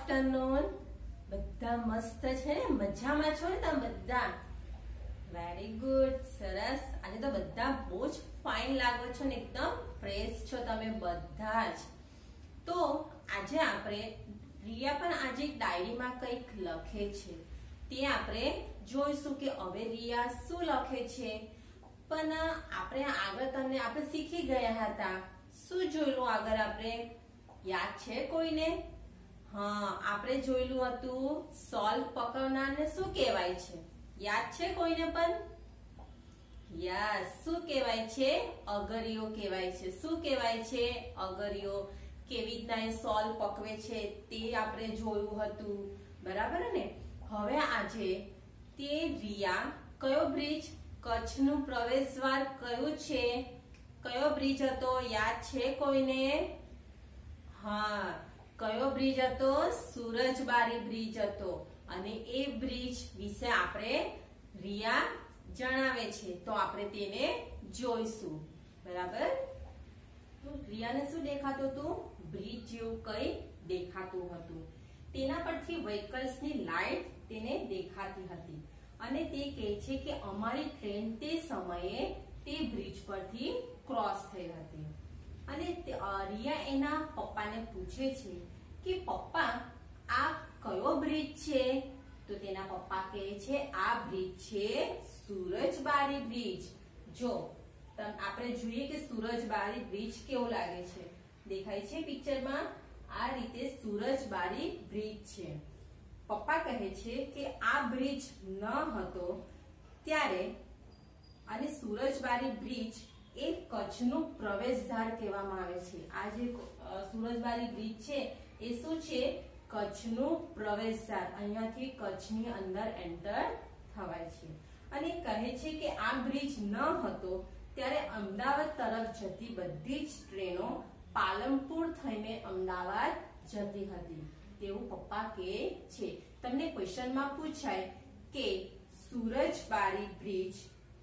Afternoon. બધા મસ્ત છે ને, મજામાં છો ને તમે બધા? વેરી ગુડ, સરસ. આજે તો બધા બહુ જ ફાઇન લાગો છો ને, એકદમ ફ્રેશ છો તમે બધા જ. તો આજે આપણે રિયા પણ આજે ડાયરીમાં કંઈક લખે છે, તે આપણે જોઈશું કે હવે રિયા શું લખે છે. પણ આપણે આગળ આપણે શીખી ગયા હતા. શું જોયેલું આગળ આપણે? યાદ છે કોઈને? હા, આપણે જોયેલું હતું સોલ્વ પકડનારને શું કહેવાય છે? યાદ છે કોઈને પણ? યસ, શું કહેવાય છે? અગરિયો કહેવાય છે. શું કહેવાય છે? અગરિયો. કેવી રીતના એ સોલ્વ પકવે છે તે આપણે જોયું હતું, બરાબર ને? હવે આજે તે રિયા કયો બ્રિજ, કચ્છનું પ્રવેશદ્વાર કયું છે? કયો બ્રિજ હતો? યાદ છે કોઈને? હા, કયો બ્રિજ હતો? સુરજબારી બ્રિજ હતો. અને એ બ્રિજ વિશે આપણે રિયા જણાવે છે, તો આપણે તેને જોઈશું, બરાબર? તો રિયાને શું દેખાતું હતું? બ્રિજ જેવું કઈ દેખાતું હતું. તેના પરથી વ્હીકલ્સની લાઈટ તેને દેખાતી હતી અને તે કહે છે કે અમારી ટ્રેન તે સમયે તે બ્રિજ પરથી ક્રોસ થઈ હતી. અને રિયા એના પપ્પાને પૂછે છે કે પપ્પા, આ કયો બ્રિજ છે? તો તેના પપ્પા કહે છે આ બ્રિજ છે સુરજબારી બ્રિજ. જો આપણે જોઈએ કે સુરજબારી બ્રિજ કેવો લાગે છે, દેખાય છે પિક્ચરમાં? આ રીતે સુરજબારી બ્રિજ છે. પપ્પા કહે છે કે આ બ્રિજ ન હતો ત્યારે, અને સુરજબારી બ્રિજ એ કચ્છનું પ્રવેશદ્વાર કહેવામાં આવે છે. આ જે સુરજબારી બ્રિજ છે એ શું છે? કચ્છનું પ્રવેશદ્વાર. અહીંયાથી કચ્છની અંદર એન્ટર થવાય છે. અને કહે છે કે આ બ્રિજ ન હતો ત્યારે અમદાવાદ તરફ જતી બધી જ ટ્રેનો પાલનપુર થઈને અમદાવાદ જતી હતી, તેવું પપ્પા કહે છે. તમને ક્વેશ્ચનમાં પૂછાય કે સુરજબારી બ્રિજ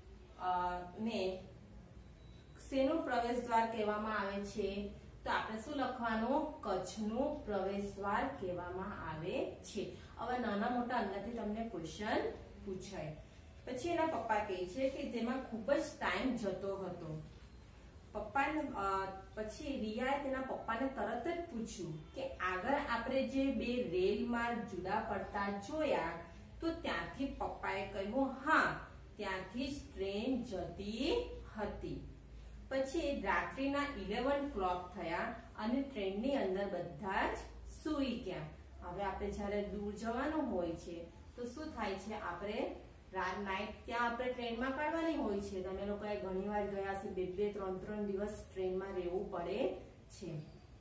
ને શેનું પ્રવેશદ્વાર કહેવામાં આવે છે? તો આપણે શું લખવાનું? કચ્છનું પ્રવેશદ્વાર કહેવામાં આવે છે. હવે નાના મોટા અંદરથી તમને ક્વેશ્ચન પૂછાય. પછી એના પપ્પા કહે છે કે જેમાં ખૂબ જ ટાઈમ જતો હતો. પછી રિયાએ તેના પપ્પાને તરત જ પૂછ્યું કે આગળ આપણે જે બે રેલ માર્ગ જુદા પડતા જોયા, તો ત્યાંથી પપ્પાએ કહ્યું હા, ત્યાંથી જ ટ્રેન જતી હતી. પછી રાત્રિના 11 કલાક થયા અને ટ્રેનની અંદર બધા જ સૂઈ ગયા. હવે આપણે જ્યારે દૂર જવાનું હોય છે તો શું થાય છે? આપણે નાઈટ ત્યાં આપણે ટ્રેનમાં કાઢવાની હોય છે. તમે લોકોએ ઘણીવાર ગયા હશે, 2-3 દિવસ ટ્રેનમાં રહેવું પડે છે.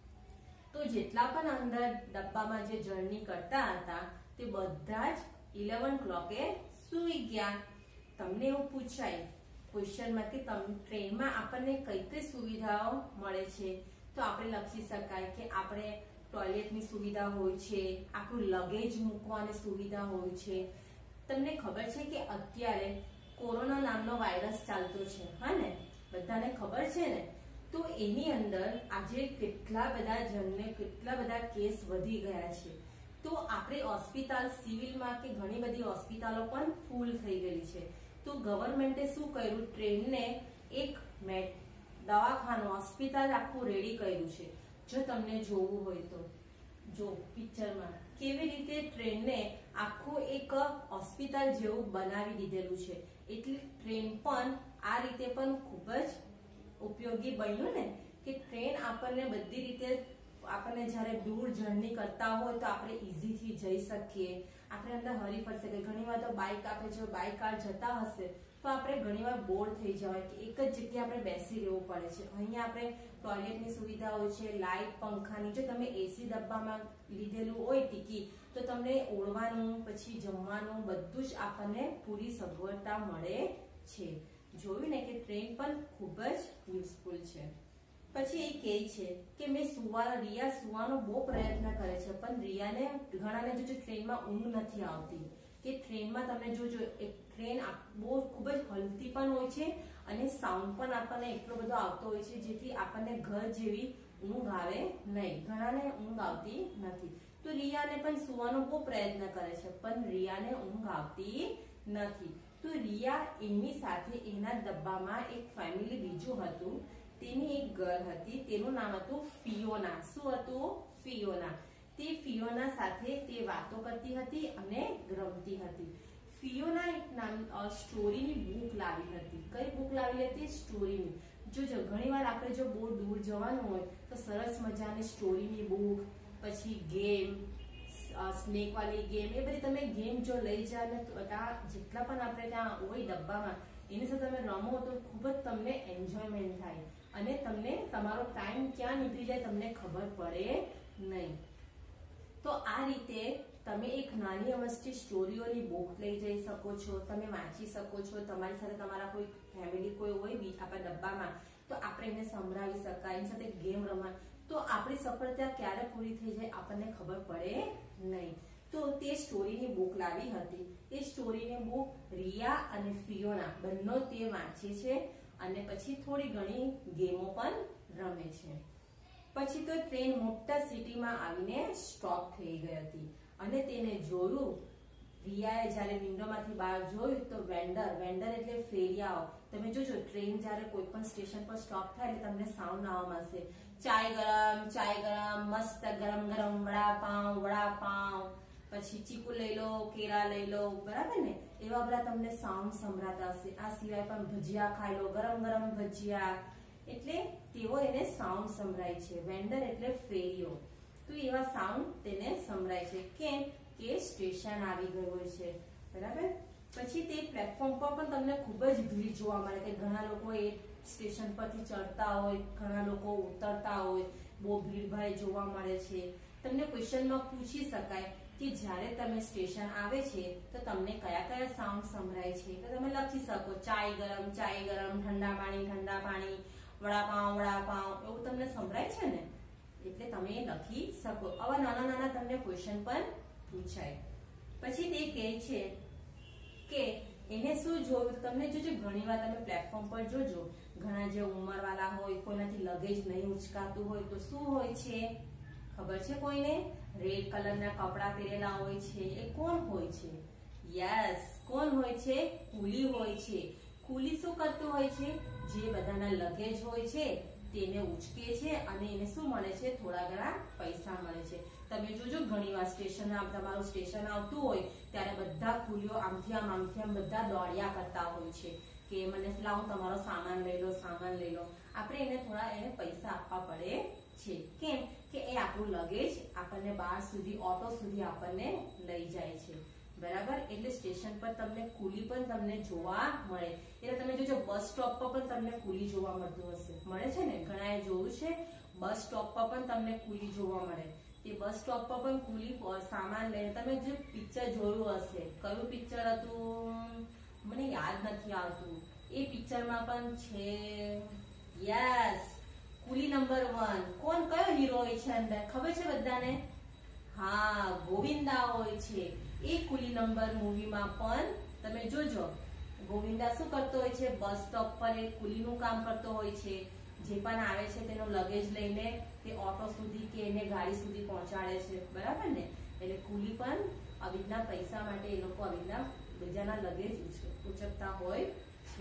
તો જેટલા પણ અંદર ડબ્બામાં જે જર્ની કરતા હતા તે બધા જ 11 કલાકે સૂઈ ગયા. તમને એવું પૂછાય ક્વેશ્ચનમાં કે ટ્રેનમાં આપણને કઈ કઈ સુવિધાઓ મળે છે? તો આપણે લખી શકાય કે આપણે ટોયલેટની સુવિધા હોય છે, આપણું લગેજ મૂકવાની સુવિધા હોય છે. તમને ખબર છે કે અત્યારે કોરોના નામનો વાયરસ ચાલતો છે, હા ને? બધાને ખબર છે ને? તો એની અંદર આજે કેટલા બધા કેસ વધી ગયા છે. તો આપણી હોસ્પિટલ સિવિલમાં કે ઘણી બધી હોસ્પિટલો પણ ફૂલ થઈ ગઈ છે. તો ગવર્મેન્ટે શું કર્યું? ટ્રેનને એક દવાખાનું, હોસ્પિટલ આખું રેડી કર્યું છે. જો તમને જોવું હોય તો જો પિક્ચરમાં કેવી રીતે ટ્રેનને આખું એક હોસ્પિટલ જેવું બનાવી દીધેલું છે. એટલે ટ્રેન પણ આ રીતે પણ ખૂબ જ ઉપયોગી બન્યું ને, કે ટ્રેન આપણને બધી રીતે, આપણને જ્યારે દૂર જર્ની કરતા હોય તો આપણે ઈઝીથી જઈ શકીએ. આપણે અંદર હરી ફરી શકીએ. ઘણીવાર તો આપણે જો બાઇક કાર જતા હશે તો આપણે ઘણીવાર બોર થઈ જવાય કે એક જ જગ્યાએ આપણે બેસી રહેવું પડે છે. અહીંયા આપણે ટોયલેટની સુવિધા હોય છે, લાઇટ, પંખાની. જો તમે એસી ડબ્બામાં લીધેલું હોય ટિકિટ, તો તમને ઓળવાનું, પછી જમવાનું બધું જ આપણને પૂરી સગવડતા મળે છે. જોયું ને કે ટ્રેન પણ ખૂબ જ યુઝફુલ છે. પછી એ કહે છે કે રિયા સુવાનો બહુ પ્રયત્ન કરે છે, પણ રિયાને ઘણાને જો ટ્રેનમાં ઊંઘ નથી આવતી. કે ટ્રેનમાં તમે જોજો, એક ટ્રેન બહુ ખૂબ જ હલતી પણ હોય છે અને સાઉન્ડ પણ આપણને એટલો બધો આવતો હોય છે જેથી આપણને ઘર જેવી ઊંઘ આવે નહીં, ઘણાને ઊંઘ આવતી નથી. તો રિયાને પણ સુવાનો બહુ પ્રયત્ન કરે છે, પણ રિયાને ઊંઘ આવતી નથી. તો રિયા એની સાથે એના ડબ્બામાં એક ફેમિલી બીજું હતું, તેની એક ગર્લ હતી, તેનું નામ હતું ફિયોના. શું હતું? ફિયોના. તે ફિયોના સાથે તે વાતો કરતી હતી અને રમતી હતી. ફિયોના એક સ્ટોરીની બુક લાવી હતી. કઈ બુક લાવી હતી? સ્ટોરીની. જોજો ઘણીવાર આપણે જો બહુ દૂર જવાનું હોય તો સરસ મજાની સ્ટોરીની બુક, પછી ગેમ, સ્નેક વાળી ગેમ, એ બધી તમે ગેમ જો લઈ જાવ ને જેટલા પણ આપણે ત્યાં હોય ડબ્બામાં, એની સાથે તમે રમો તો ખૂબ જ તમને એન્જોયમેન્ટ થાય અને તમને તમારો ટાઈમ ક્યાં નીકળી જાય તમને ખબર પડે નહીં. તો આ રીતે તમે એક નાની અમસ્તી સ્ટોરીઓની બુક લઈ જઈ શકો છો, તમે વાંચી શકો છો. તમારી સાથે તમારા કોઈ ફેમિલી કોઈ હોય આપણા ડબ્બામાં, તો આપણે એને સંભળાવી શકાય, એની સાથે ગેમ રમવા, તો આપણી સફળતા ક્યારે પૂરી થઈ જાય આપણને ખબર પડે નહીં. તો તે સ્ટોરીની બુક લાવી હતી. એ સ્ટોરીની બુક રિયા અને ફિયોના બંને તે વાંચે છે અને પછી થોડી ઘણી ગેમો પણ રમે છે. પછી તો ટ્રેન મોટા સિટીમાં આવીને સ્ટોપ થઈ ગઈ હતી અને તેને જોયું. રિયાએ જ્યારે વિન્ડોમાંથી બહાર જોયું તો વેન્ડર એટલે ફેરિયાઓ. તમે જોજો ટ્રેન જ્યારે કોઈ પણ સ્ટેશન પર સ્ટોપ થાય એટલે તમને સાઉન્ડ આવવા મળશે, ચાય ગરમ, મસ્ત ગરમ ગરમ વડાપાવ, પછી ચીકુ લઈ લો, કેળા લઈ લો, બરાબર ને, એવા બધા તમને સાઉન્ડ સંભળાતા હશે. આ સિવાય પણ ભજીયા ખાઈ લો, ગરમ ગરમ ભજીયા, એટલે તેઓ એને સાઉન્ડ સંભળાય છે. વેન્ડર એટલે ફેરીઓ. તો એવા સાઉન્ડ તેને સંભળાય છે. કેમ કે સ્ટેશન આવી ગયું છે, બરાબર. પછી તે પ્લેટફોર્મ પર પણ તમને ખૂબ જ ભીડ જોવા મળે કે ઘણા લોકો એ સ્ટેશન પરથી ચડતા હોય, ઘણા લોકો ઉતરતા હોય, બહુ ભીડભાડ જોવા મળે છે. તમને ક્વેશ્ચનમાં પૂછી શકાય કે જ્યારે તમે સ્ટેશન આવે છે તો તમને કયા કયા સાઉન્ડ સંભળાય છે, તો તમે લખી શકો ચાય ગરમ, ઠંડા પાણી, વડાપાવ, એવું તમને સંભળાય છે ને, એટલે તમે લખી શકો. આવા નાના તમને ક્વેશ્ચન પણ પૂછાય. પછી તે કહે છે કે એને શું જોયું. તમને જોજો ઘણીવાર તમે પ્લેટફોર્મ પર જોજો, ઘણા જે ઉંમરવાળા હોય, કોઈનાથી લગેજ નહીં ઉચકાતું હોય તો શું હોય છે ખબર છે કોઈને? રેડ કલરના કપડા પહેરેલા હોય છે. એ કોણ હોય છે? યસ, કોણ હોય છે? કુલી હોય છે. કુલી શું કરતું હોય છે? જે બધાના લગેજ હોય છે તેને ઉચકે છે અને એને શું મળે છે? થોડા ઘણા પૈસા મળે છે. તમે જોજો ઘણીવાર સ્ટેશન તમારું સ્ટેશન આવતું હોય ત્યારે બધા કુલીઓ આમથી આમ બધા દોડ્યા કરતા હોય છે કે મને લાવો તમારો સામાન લઈ લો. આપણે એને થોડા પૈસા આપવા પડે છે. કેમ કે એ આપણું લગેજ આપણને બહાર સુધી, ઓટો સુધી આપણને લઈ જાય છે, બરાબર. એટલે સ્ટેશન પર તમને કુલી પણ તમને જોવા મળે. એટલે તમે જોજો બસ સ્ટોપ પર પણ તમને કુલી જોવા મળતું હશે, મળે છે ને, ઘણાએ જોયું છે. બસ સ્ટોપ પર પણ તમને કુલી જોવા મળે. તે બસ સ્ટોપ પર પણ કુલી સામાન લઈને, તમે જે પિક્ચર જોયું હશે, કયું પિક્ચર હતું મને યાદ નથી આવતું, એ પિક્ચરમાં પણ છે. Yes, Coolie number 1. કોણ, કયો હીરો હોય છે અંદર ખબર છે બધાને? હા, ગોવિંદા હોય છે. એ કુલી નંબર મૂવીમાં પણ તમે જોજો ગોવિંદા શું કરતો હોય છે? બસ સ્ટોપ પર એ કુલીનું કામ કરતો હોય છે. જે પણ આવે છે તેનો લગેજ લઈને તે ઓટો સુધી કે એને ગાડી સુધી પહોંચાડે છે, બરાબર ને. એટલે કુલી પણ આવી રીતના પૈસા માટે એ લોકો આવી રીતના બીજાના લગેજ ઉચકતા હોય છે.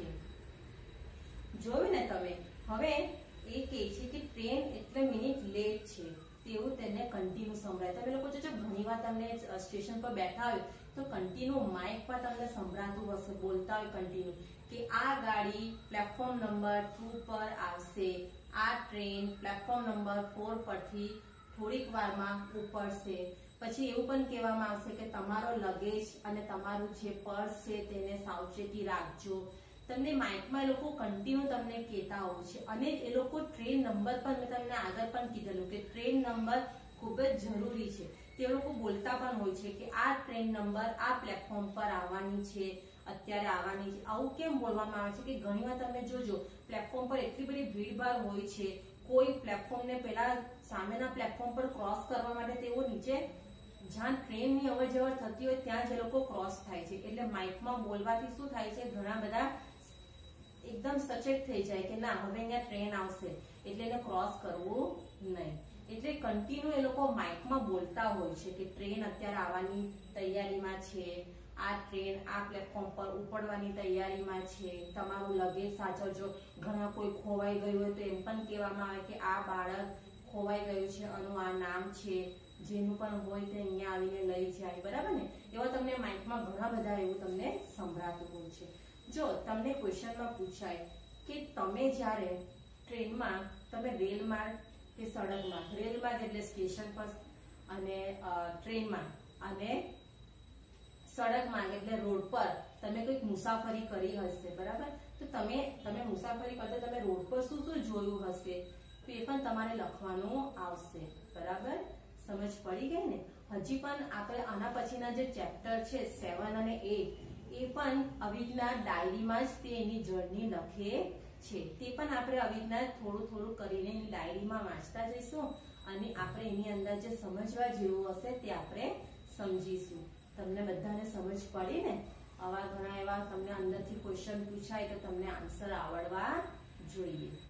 જોયું ને તમે? હવે એ કહે છે કે ટ્રેન એટલે મિનિટ લેટ છે તેવું તેને કન્ટિન્યુ સંભળાય. તમે લોકો જોજો ઘણીવાર તમને સ્ટેશન પર બેઠા હોય તો કન્ટિન્યુ માઇક પર તમને સંભળાતું હશે, બોલતા હોય કન્ટિન્યુ કે આ ગાડી પ્લેટફોર્મ નંબર 2 પર આવશે, આ ટ્રેન પ્લેટફોર્મ નંબર 4 પરથી થોડીક વારમાં ઉપડશે. પછી એવું પણ કહેવામાં આવશે કે તમારો લગેજ અને તમારું જે પર્સ છે તેને સાવચેતી રાખજો. તમને માઇકમાં એ લોકો કન્ટિન્યુ તમને કહેતા હોય છે. અને એ લોકો ટ્રેન નંબર પણ, મેં તમને આગળ પણ કીધેલું કે ટ્રેન નંબર ખૂબ જ જરૂરી છે. તે લોકો બોલતા પણ હોય છે કે આ ટ્રેન નંબર આ પ્લેટફોર્મ પર આવવાની છે, અત્યારે આવવાની છે. આવું કેમ બોલવામાં આવે છે કે ઘણીવાર તમે જોજો પ્લેટફોર્મ પર એટલી બધી ભીડભાડ હોય છે, કોઈ પ્લેટફોર્મને પેલા સામેના પ્લેટફોર્મ પર ક્રોસ કરવા માટે તેઓ નીચે જ્યાં ટ્રેનની અવર જવર થતી હોય ત્યાં જ એ લોકો ક્રોસ થાય છે. એટલે માઇકમાં બોલવાથી શું થાય છે, ઘણા બધા એકદમ સચેત થઈ જાય કે ના હવે અહીંયા ટ્રેન આવશે, એટલે એને ક્રોસ કરવું નહીં. એટલે કન્ટિન્યુ એ લોકો માઇકમાં બોલતા હોય છે કે ટ્રેન અત્યારે આવવાની તૈયારીમાં છે, આ ટ્રેન આ પ્લેટફોર્મ પર ઉપડવાની તૈયારીમાં છે, તમારું લગેજ સાચવજો. ઘણા કોઈ ખોવાઈ ગયું હોય તો એમ પણ કહેવામાં આવે કે આ બાળક ખોવાઈ ગયું છે, આનું આ નામ છે, જેનું પણ હોય તે અહીંયા આવીને લઈ જાય, બરાબર ને. એવા તમને માઇકમાં ઘણા બધા એવું તમને સંભળાતું હોય છે. જો તમને ક્વેશ્ચનમાં પૂછાય કે તમે જ્યારે ટ્રેનમાં તમે રેલમાં કે સડકમાં, રેલમાં એટલે સ્ટેશન પર, અને ટ્રેનમાં અને સડકમાં એટલે રોડ પર તમે કોઈક મુસાફરી કરી હશે, બરાબર. તો તમે મુસાફરી કરતા તમે રોડ પર શું શું જોયું હશે તો એ પણ તમારે લખવાનું આવશે, બરાબર. સમજ પડી ગઈ ને. હજી પણ આપણે આના પછીના જે ચેપ્ટર છે 7 અને 8 એ પણ આવી રીતના ડાયરીમાં જ તે એની જર્ની લખે છે. તે પણ આપણે આવી રીતના થોડું કરીને એની ડાયરીમાં વાંચતા જઈશું અને આપણે એની અંદર જે સમજવા જેવું હશે તે આપણે સમજીશું. તમને બધાને સમજ પડી ને. આવા ઘણા એવા તમને અંદરથી ક્વેશ્ચન પૂછાય તો તમને આન્સર આવડવા જોઈએ.